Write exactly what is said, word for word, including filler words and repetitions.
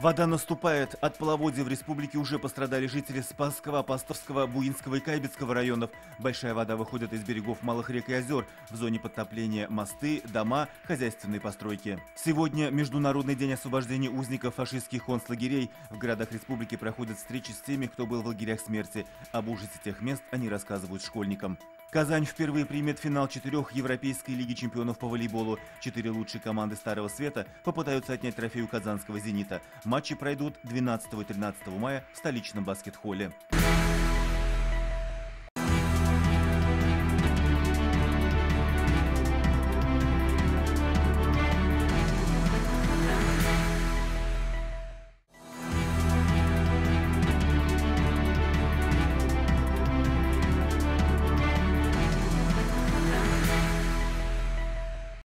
Вода наступает. От половодья в республике уже пострадали жители Спасского, Апостольского, Буинского и Кайбецкого районов. Большая вода выходит из берегов малых рек и озер. В зоне подтопления мосты, дома, хозяйственные постройки. Сегодня Международный день освобождения узников фашистских концлагерей. В городах республики проходят встречи с теми, кто был в лагерях смерти. Об ужасе тех мест они рассказывают школьникам. Казань впервые примет финал четырех Европейской лиги чемпионов по волейболу. Четыре лучшие команды Старого Света попытаются отнять трофей у казанского «Зенита». Матчи пройдут двенадцатого и тринадцатого мая в столичном баскет-холле.